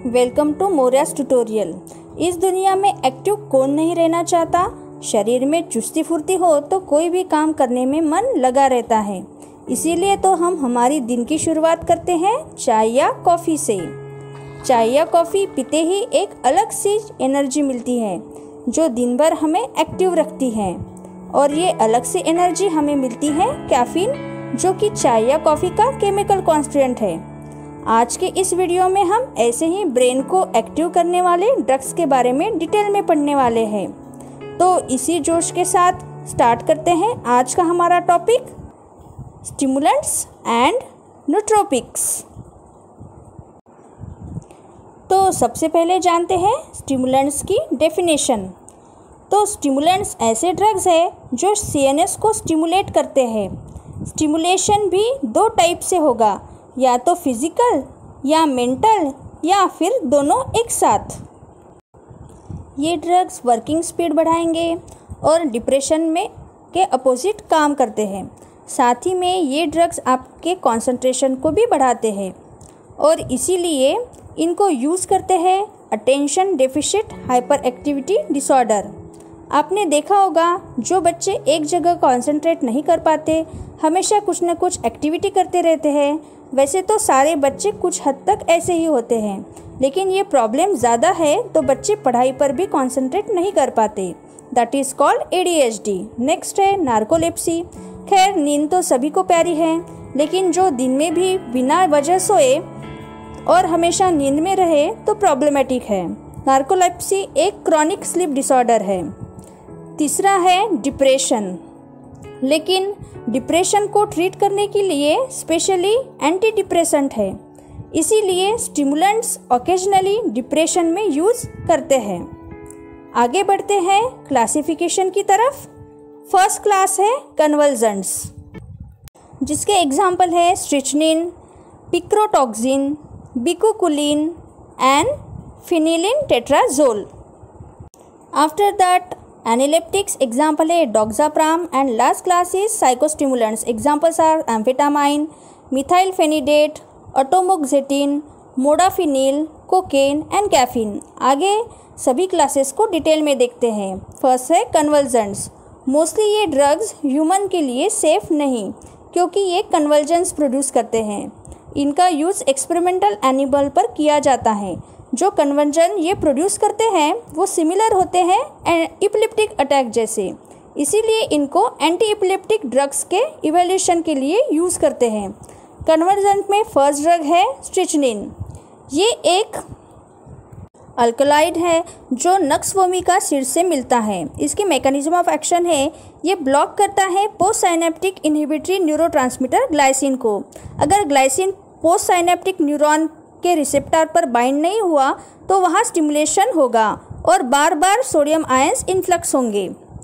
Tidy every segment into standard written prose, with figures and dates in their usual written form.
Welcome to मोरियास tutorial. इस दुनिया में एक्टिव कौन नहीं रहना चाहता। शरीर में चुस्ती फुर्ती हो तो कोई भी काम करने में मन लगा रहता है। इसीलिए तो हम हमारी दिन की शुरुआत करते हैं चाय या कॉफ़ी से। चाय या कॉफ़ी पीते ही एक अलग सी एनर्जी मिलती है जो दिन भर हमें एक्टिव रखती है। और ये अलग सी एनर्जी हमें मिलती है कैफीन, जो कि चाय या कॉफ़ी का केमिकल कॉन्स्टिट्यूएंट है। आज के इस वीडियो में हम ऐसे ही ब्रेन को एक्टिव करने वाले ड्रग्स के बारे में डिटेल में पढ़ने वाले हैं। तो इसी जोश के साथ स्टार्ट करते हैं आज का हमारा टॉपिक, स्टिमुलेंट्स एंड नूट्रोपिक्स। तो सबसे पहले जानते हैं स्टिमुलेंट्स की डेफिनेशन। तो स्टिमुलेंट्स ऐसे ड्रग्स है जो सीएनएस को स्टिमुलेट करते हैं। स्टिमुलेशन भी दो टाइप से होगा, या तो फिजिकल या मेंटल या फिर दोनों एक साथ। ये ड्रग्स वर्किंग स्पीड बढ़ाएंगे और डिप्रेशन में के अपोजिट काम करते हैं। साथ ही में ये ड्रग्स आपके कंसंट्रेशन को भी बढ़ाते हैं और इसीलिए इनको यूज़ करते हैं attention deficit hyperactivity disorder. आपने देखा होगा जो बच्चे एक जगह कंसंट्रेट नहीं कर पाते, हमेशा कुछ न कुछ एक्टिविटी करते रहते हैं। वैसे तो सारे बच्चे कुछ हद तक ऐसे ही होते हैं, लेकिन ये प्रॉब्लम ज़्यादा है तो बच्चे पढ़ाई पर भी कंसंट्रेट नहीं कर पाते। That is called ADHD। Next है नार्कोलेप्सी। खैर नींद तो सभी को प्यारी है, लेकिन जो दिन में भी बिना वजह सोए और हमेशा नींद में रहे तो प्रॉब्लमेटिक है। नार्कोलेप्सी एक क्रॉनिक स्लीप डिसऑर्डर है। तीसरा है डिप्रेशन। लेकिन डिप्रेशन को ट्रीट करने के लिए स्पेशली एंटी डिप्रेसेंट है, इसीलिए स्टिमुलेंट्स ओकेजनली डिप्रेशन में यूज़ करते हैं। आगे बढ़ते हैं क्लासिफिकेशन की तरफ। फर्स्ट क्लास है कन्वल्जेंट्स, जिसके एग्जाम्पल है strychnine, picrotoxin, bicuculline and phenylene tetrazole. After that analeptics, example है doxapram. And last class is psychostimulants, examples are amphetamine, methylphenidate, atomoxetine, modafinil, cocaine and caffeine. आगे सभी क्लासेस को डिटेल में देखते हैं। फर्स्ट है कन्वल्जेंट्स। मोस्टली ये ड्रग्स ह्यूमन के लिए सेफ नहीं, क्योंकि ये कन्वल्जेंस प्रोड्यूस करते हैं। इनका यूज़ एक्सपेरिमेंटल एनिमल पर किया जाता है। जो कन्वर्जन ये प्रोड्यूस करते हैं वो सिमिलर होते हैं इपिलेप्टिक अटैक जैसे, इसीलिए इनको एंटी इपिलेप्टिक ड्रग्स के इवैल्यूएशन के लिए यूज़ करते हैं। कन्वर्जेंट में फर्स्ट ड्रग है स्ट्रिचनिन। ये एक अल्कलॉइड है जो नक्स वोमिका सीड से मिलता है। इसकी मैकेनिज्म ऑफ एक्शन है, ये ब्लॉक करता है postsynaptic inhibitory neurotransmitter glycine को। अगर ग्लाइसिन पोस्ट साइनेप्टिक न्यूरॉन के रिसेप्टर पर बाइंड नहीं हुआ तो वहाँ स्टिमुलेशन होगा और बार बार सोडियम आयंस इन्फ्लक्स होंगे।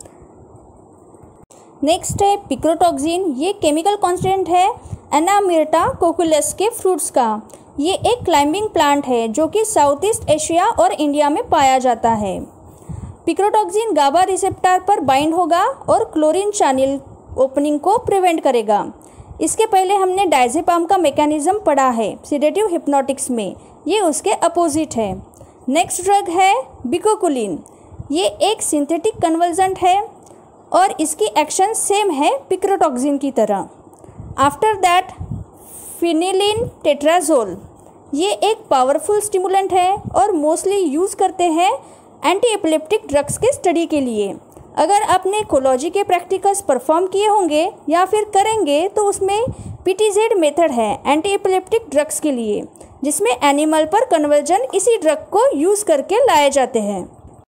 नेक्स्ट है पिक्रोटॉक्सिन। ये केमिकल कॉन्स्टिट्यूएंट है एनामिर्टा कोकुलस के फ्रूट्स का। ये एक क्लाइंबिंग प्लांट है जो कि साउथ ईस्ट एशिया और इंडिया में पाया जाता है। पिक्रोटॉक्सिन गाबा रिसेप्टर पर बाइंड होगा और क्लोरीन चैनल ओपनिंग को प्रिवेंट करेगा। इसके पहले हमने डायजेपाम का मैकेनिज्म पढ़ा है सिडेटिव हिप्नोटिक्स में, ये उसके अपोजिट है। नेक्स्ट ड्रग है बिकोकुलिन। ये एक सिंथेटिक कन्वर्जेंट है और इसकी एक्शन सेम है पिक्रोटॉक्सिन की तरह। After that phenylene tetrazole. ये एक पावरफुल स्टिमुलेंट है और मोस्टली यूज़ करते हैं एंटी एपिलेप्टिक ड्रग्स के स्टडी के लिए। अगर आपने कोलॉजी के प्रैक्टिकल्स परफॉर्म किए होंगे या फिर करेंगे तो उसमें PTZ मेथड है एंटी एपिलेप्टिक ड्रग्स के लिए, जिसमें एनिमल पर कन्वर्जन इसी ड्रग को यूज़ करके लाए जाते हैं।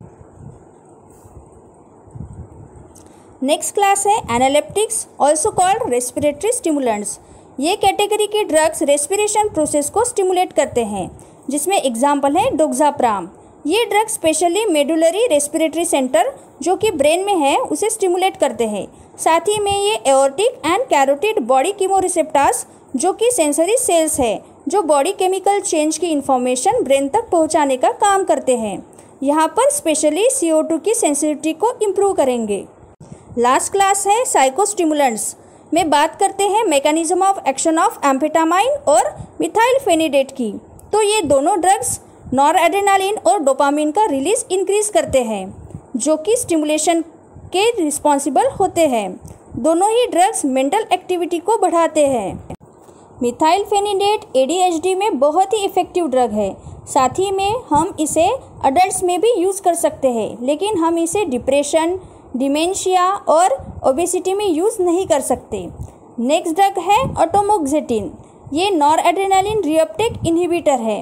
नेक्स्ट क्लास है analeptics, also called respiratory stimulants. ये कैटेगरी के ड्रग्स रेस्पिरेशन प्रोसेस को स्टिमुलेट करते हैं, जिसमें एग्जाम्पल है डोक्साप्राम। ये drug specially medullary respiratory centre जो कि ब्रेन में है उसे स्टिमुलेट करते हैं। साथ ही में ये aortic and carotid body chemoreceptors जो कि सेंसरी सेल्स है, जो बॉडी केमिकल चेंज की इंफॉर्मेशन ब्रेन तक पहुंचाने का काम करते हैं। यहाँ पर स्पेशली CO2 की सेंसिटिविटी को इम्प्रूव करेंगे। लास्ट क्लास है साइकोस्टिमुलेंट्स। में बात करते हैं mechanism of action of amphetamine और मिथाइलफेनिडेट की। तो ये दोनों ड्रग्स नॉरएड्रेनालिन और डोपामिन का रिलीज इंक्रीज करते हैं, जो कि स्टिमुलेशन के रिस्पॉन्सिबल होते हैं। दोनों ही ड्रग्स मेंटल एक्टिविटी को बढ़ाते हैं। मिथाइलफेनिडेट ADHD में बहुत ही इफ़ेक्टिव ड्रग है। साथ ही में हम इसे अडल्ट्स में भी यूज़ कर सकते हैं, लेकिन हम इसे डिप्रेशन, डिमेंशिया और ओबेसिटी में यूज़ नहीं कर सकते। नेक्स्ट ड्रग है एटोमोक्सेटिन। ये नॉरएड्रेनालिन रीअपटेक इनहिबिटर है।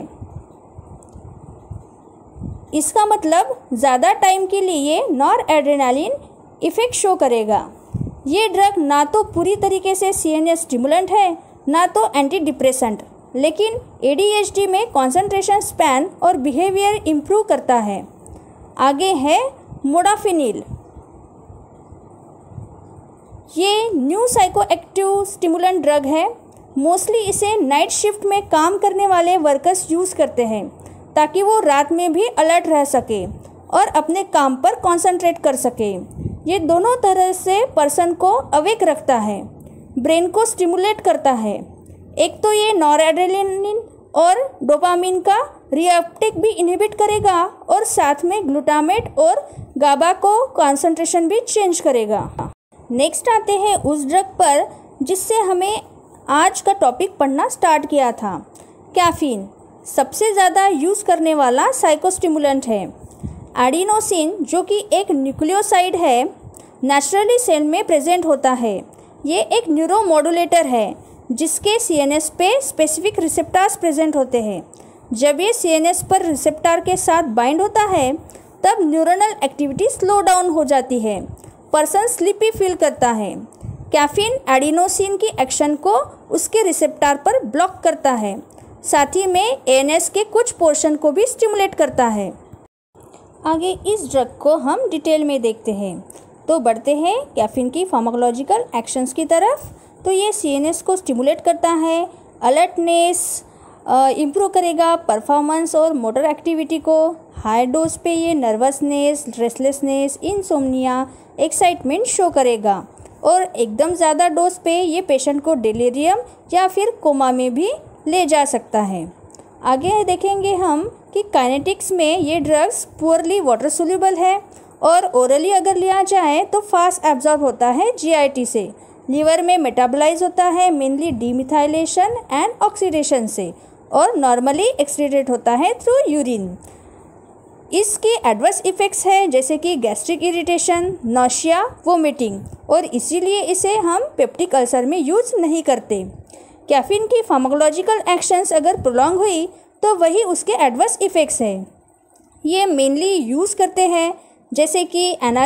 इसका मतलब ज़्यादा टाइम के लिए नॉरएड्रेनालिन इफ़ेक्ट शो करेगा। ये ड्रग ना तो पूरी तरीके से CNS स्टिमुलेंट है, ना तो एंटी डिप्रेसेंट, लेकिन ADHD में कंसंट्रेशन स्पैन और बिहेवियर इम्प्रूव करता है। आगे है मोडाफिनिल। ये न्यू साइकोएक्टिव स्टिमुलेंट ड्रग है। मोस्टली इसे नाइट शिफ्ट में काम करने वाले वर्कर्स यूज़ करते हैं, ताकि वो रात में भी अलर्ट रह सके और अपने काम पर कंसंट्रेट कर सके। ये दोनों तरह से पर्सन को अवेक रखता है, ब्रेन को स्टिमुलेट करता है। एक तो ये नॉरएड्रेनालिन और डोपामिन का रीअपटेक भी इनहिबिट करेगा और साथ में ग्लूटामेट और गाबा को कंसंट्रेशन भी चेंज करेगा। नेक्स्ट आते हैं उस ड्रग पर जिससे हमें आज का टॉपिक पढ़ना स्टार्ट किया था, कैफीन। सबसे ज़्यादा यूज़ करने वाला साइकोस्टिमुलेंट है। एडिनोसिन, जो कि एक न्यूक्लियोसाइड है, नेचुरली सेल में प्रेजेंट होता है। ये एक न्यूरोमॉड्यूलेटर है जिसके CNS पे स्पेसिफिक रिसेप्टर्स प्रेजेंट होते हैं। जब ये CNS पर रिसेप्टर के साथ बाइंड होता है, तब न्यूरोनल एक्टिविटी स्लो डाउन हो जाती है। पर्सन स्लीपी फील करता है। कैफीन एडिनोसिन की एक्शन को उसके रिसेप्टर पर ब्लॉक करता है। साथ ही में ANS के कुछ पोर्शन को भी स्टिमुलेट करता है। आगे इस ड्रग को हम डिटेल में देखते हैं। तो बढ़ते हैं कैफीन की फार्माकोलॉजिकल एक्शंस की तरफ। तो ये CNS को स्टिमुलेट करता है, अलर्टनेस इम्प्रूव करेगा, परफॉर्मेंस और मोटर एक्टिविटी को। हाई डोज पे ये nervousness, restlessness, insomnia, excitement show करेगा और एकदम ज़्यादा डोज पे ये पेशेंट को डिलीरियम या फिर कोमा में भी ले जा सकता है। आगे देखेंगे हम कि काइनेटिक्स में ये ड्रग्स पुअरली वाटर सोल्यूबल है और ओरली अगर लिया जाए तो फास्ट एब्जॉर्ब होता है GIT से। लीवर में मेटाबोलाइज होता है मेनली डीमिथाइलेशन एंड ऑक्सीडेशन से और नॉर्मली एक्सक्रीटेड होता है थ्रू यूरिन। इसके एडवर्स इफ़ेक्ट्स हैं जैसे कि गैस्ट्रिक इरिटेशन, नौशिया, वोमिटिंग, और इसीलिए इसे हम पेप्टिक अल्सर में यूज़ नहीं करते। कैफीन की फार्माकोलॉजिकल एक्शंस अगर प्रोलॉन्ग हुई तो वही उसके एडवर्स इफ़ेक्ट्स हैं। ये मेनली यूज़ करते हैं जैसे कि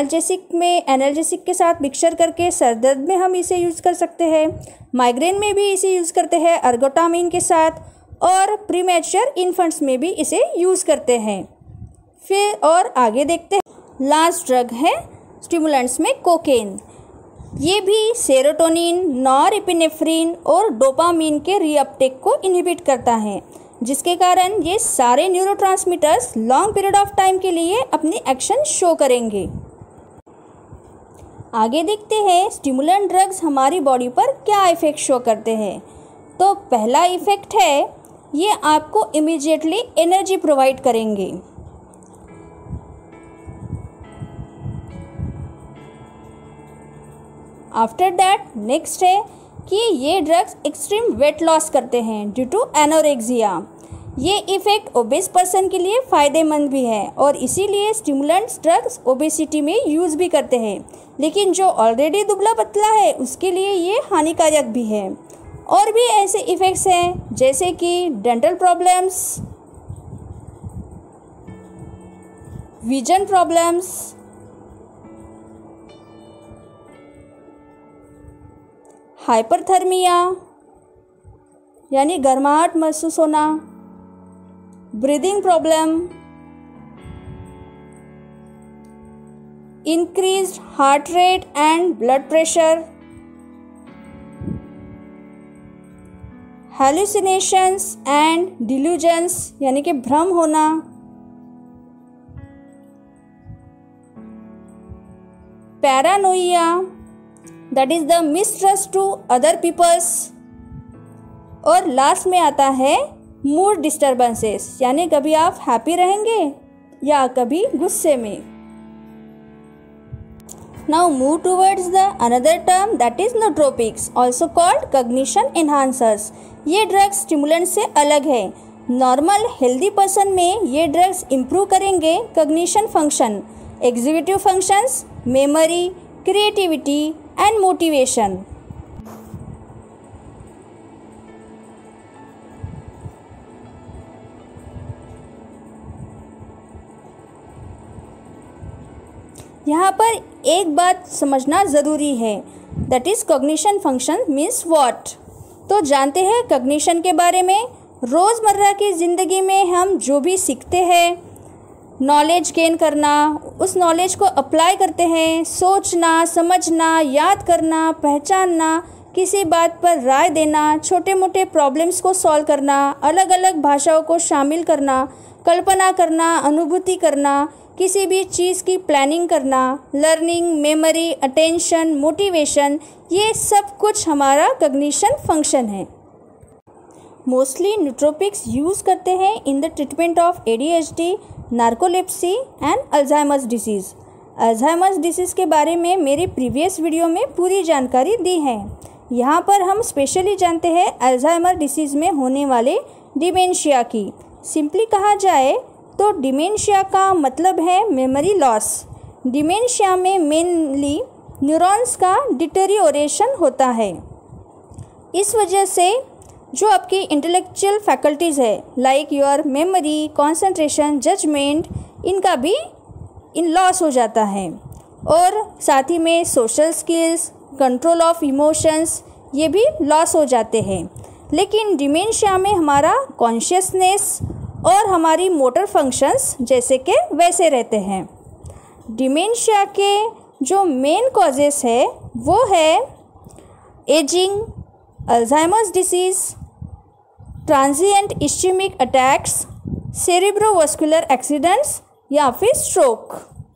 एनाल्जेसिक के साथ मिक्सचर करके सर दर्द में हम इसे यूज़ कर सकते हैं। माइग्रेन में भी इसे यूज़ करते हैं अर्गोटामिन के साथ, और प्रीमैच्योर इन्फेंट्स में भी इसे यूज़ करते हैं। फिर और आगे देखते हैं, लास्ट ड्रग है स्टिमुलेंट्स में कोकेन। ये भी सेरोटोनिन, नॉरएपिनेफ्रिन और डोपामिन के रीअपटेक को इनहिबिट करता है, जिसके कारण ये सारे neurotransmitters long period of time के लिए अपनी एक्शन शो करेंगे। आगे देखते हैं स्टिमुलेंट ड्रग्स हमारी बॉडी पर क्या इफ़ेक्ट शो करते हैं। तो पहला इफ़ेक्ट है, ये आपको इमीडिएटली एनर्जी प्रोवाइड करेंगे। आफ्टर दैट नेक्स्ट है कि ये ड्रग्स एक्सट्रीम वेट लॉस करते हैं ड्यू टू एनोरेक्सिया। ये इफ़ेक्ट ओबेस पर्सन के लिए फ़ायदेमंद भी है और इसीलिए स्टिमुलेंट्स ड्रग्स ओबेसिटी में यूज़ भी करते हैं, लेकिन जो ऑलरेडी दुबला पतला है उसके लिए ये हानिकारक भी है। और भी ऐसे इफ़ेक्ट्स हैं जैसे कि dental problems, vision problems, hyperthermia यानी गर्माहट महसूस होना, breathing problem, increased heart rate and blood pressure, hallucinations and delusions यानी कि भ्रम होना, paranoia that is the mistrust to other peoples, और लास्ट में आता है मूड डिस्टर्बेंसेस, यानी कभी आप हैप्पी रहेंगे या कभी गुस्से में। Now move towards the another term that is nootropics, also called cognition enhancers. ये ड्रग्स स्टिमुलेंट से अलग है। नॉर्मल हेल्दी पर्सन में ये ड्रग्स इम्प्रूव करेंगे cognition function, executive functions, memory, creativity and motivation. यहाँ पर एक बात समझना ज़रूरी है, that is cognition function means what. तो जानते हैं कॉग्निशन के बारे में। रोज़मर्रा की ज़िंदगी में हम जो भी सीखते हैं, नॉलेज गेन करना, उस नॉलेज को अप्लाई करते हैं, सोचना, समझना, याद करना, पहचानना, किसी बात पर राय देना, छोटे मोटे प्रॉब्लम्स को सॉल्व करना, अलग अलग भाषाओं को शामिल करना, कल्पना करना, अनुभूति करना, किसी भी चीज़ की प्लानिंग करना, लर्निंग, मेमोरी, अटेंशन, मोटिवेशन, ये सब कुछ हमारा कॉग्निशन फंक्शन है। मोस्टली न्यूट्रोपिक्स यूज़ करते हैं in the treatment of ADHD, narcolepsy and Alzheimer's disease. Alzheimer's disease के बारे में मेरे प्रीवियस वीडियो में पूरी जानकारी दी है। यहाँ पर हम स्पेशली जानते हैं अल्जाइमर डिसीज़ में होने वाले डिमेंशिया की। सिंपली कहा जाए तो डिमेंशिया का मतलब है मेमोरी लॉस। डिमेंशिया में मेनली न्यूरॉन्स का डिटेरियोरेशन होता है। इस वजह से जो आपकी इंटेलेक्चुअल फैकल्टीज़ है, like your memory, concentration, judgement, इनका भी लॉस हो जाता है। और साथ ही में social skills, control of emotions, ये भी लॉस हो जाते हैं। लेकिन डिमेंशिया में हमारा कॉन्शियसनेस और हमारी मोटर फंक्शंस जैसे के वैसे रहते हैं। डिमेंशिया के जो मेन कॉजेस है वो है ageing, Alzheimer's disease, transient ischemic attacks, cerebrovascular accidents या फिर स्ट्रोक।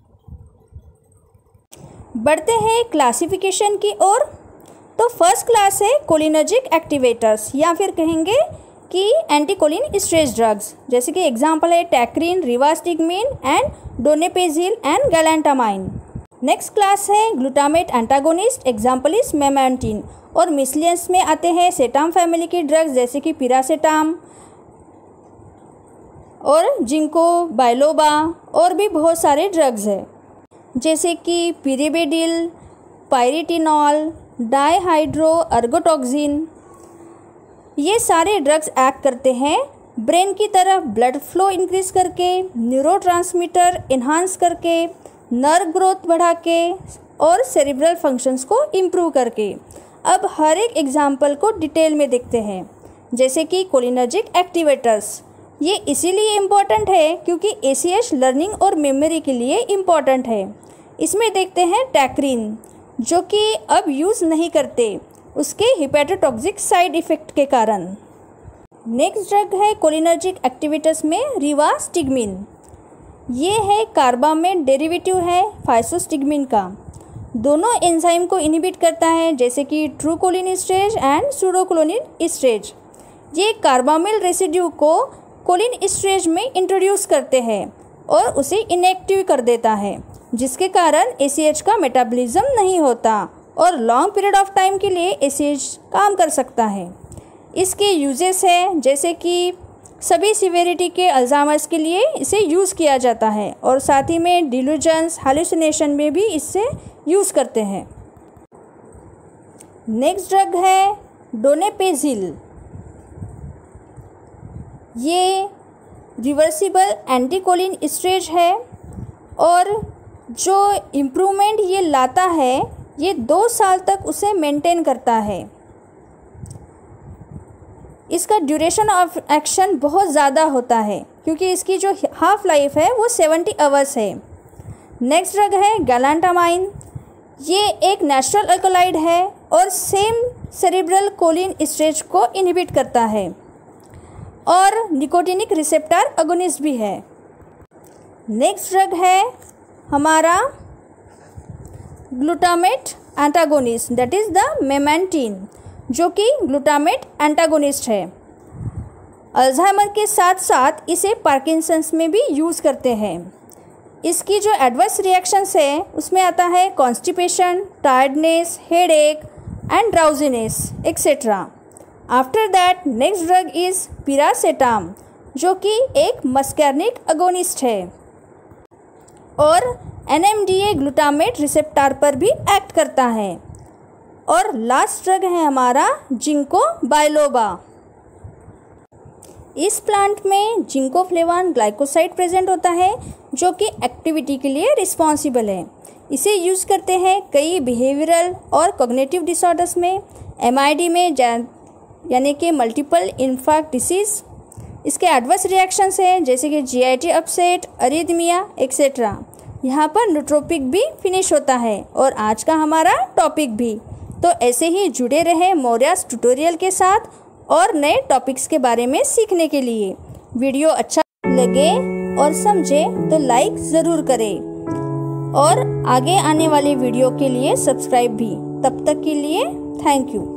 बढ़ते हैं क्लासिफिकेशन की ओर। तो फर्स्ट क्लास है कोलिनर्जिक एक्टिवेटर्स, या फिर कहेंगे कि एंटीकोलिन स्ट्रेस ड्रग्स, जैसे कि एग्जांपल है tacrine, rivastigmine and donepezil and galantamine. Next class है glutamate antagonist, example is memantine. और मिसलियंस में आते हैं सेटाम फैमिली की ड्रग्स, जैसे कि पिरासेटाम और जिंको बाइलोबा, और भी बहुत सारे ड्रग्स हैं जैसे कि पिरिबेडिल, पायरिटिनॉल, डाईहाइड्रो अर्गोटॉक्सिन। ये सारे ड्रग्स एक्ट करते हैं ब्रेन की तरफ ब्लड फ्लो इंक्रीज करके, न्यूरोट्रांसमीटर इन्हांस करके, नर्व ग्रोथ बढ़ा के और सेरिब्रल फंक्शंस को इम्प्रूव करके। अब हर एक एग्जाम्पल को डिटेल में देखते हैं। जैसे कि कोलिनर्जिक एक्टिवेटर्स, ये इसीलिए इम्पॉर्टेंट है क्योंकि ACH लर्निंग और मेमोरी के लिए इम्पॉर्टेंट है। इसमें देखते हैं टैक्रीन, जो कि अब यूज़ नहीं करते उसके हिपैटोटॉक्सिक साइड इफ़ेक्ट के कारण। नेक्स्ट ड्रग है कोलिनर्जिक एक्टिवेटर्स में रिवास्टिगमिन। ये है कार्बामेट डेरिवेटिव है फाइसोस्टिगमिन का। दोनों एंजाइम को इनहिबिट करता है, जैसे कि ट्रूकोलिनेस्टेज एंड सूडोकोलिनेस्टेज। ये कार्बामेल रेसिड्यू को कोलिनेस्टेज में इंट्रोड्यूस करते हैं और उसे इनएक्टिव कर देता है, जिसके कारण ACH का मेटाबॉलिज्म नहीं होता और लॉन्ग पीरियड ऑफ टाइम के लिए ACH काम कर सकता है। इसके यूजेस है जैसे कि सभी सिवेरिटी के अल्जाइमर्स के लिए इसे यूज़ किया जाता है और साथ ही में डिल्यूजन्स, हालुसिनेशन में भी इससे यूज़ करते हैं। नेक्स्ट ड्रग है डोनेपेजिल। ये रिवर्सिबल एंटीकोलिन स्ट्रेज है और जो इम्प्रूवमेंट ये लाता है ये 2 साल तक उसे मेंटेन करता है। इसका ड्यूरेशन ऑफ एक्शन बहुत ज़्यादा होता है क्योंकि इसकी जो हाफ लाइफ है वो 70 आवर्स है। नेक्स्ट ड्रग है गैलेंटामाइन। ये एक नेचुरल अल्कलॉइड है और सेम सेरेब्रल कोलिन स्टेज को इनहिबिट करता है और निकोटिनिक रिसेप्टर अगोनिस्ट भी है। नेक्स्ट ड्रग है हमारा glutamate antagonist, that is the memantine, जो कि ग्लूटामेट एंटागोनिस्ट है। अल्जाइमर के साथ साथ इसे पार्किंसंस में भी यूज़ करते हैं। इसकी जो एडवर्स रिएक्शंस है उसमें आता है constipation, tiredness, headache and drowsiness etcetera. After that next drug is piracetam, जो कि एक मस्कैर्निक अगोनिस्ट है और NMDA ग्लूटामेट रिसेप्टर पर भी एक्ट करता है। और लास्ट ड्रग है हमारा जिंको बाइलोबा। इस प्लांट में जिंकोफ्लेवान ग्लाइकोसाइड प्रेजेंट होता है जो कि एक्टिविटी के लिए रिस्पॉन्सिबल है। इसे यूज़ करते हैं कई बिहेवियरल और कॉग्निटिव डिसऑर्डर्स में, MID में यानी कि मल्टीपल इन्फार्क्ट डिसीज़। इसके एडवर्स रिएक्शंस हैं जैसे कि GIT अपसेट, अरिथमिया एक्सेट्रा। यहाँ पर न्यूट्रोपिक भी फिनिश होता है और आज का हमारा टॉपिक भी। तो ऐसे ही जुड़े रहे मौर्यास ट्यूटोरियल के साथ और नए टॉपिक्स के बारे में सीखने के लिए। वीडियो अच्छा लगे और समझे तो लाइक ज़रूर करें और आगे आने वाली वीडियो के लिए सब्सक्राइब भी। तब तक के लिए थैंक यू।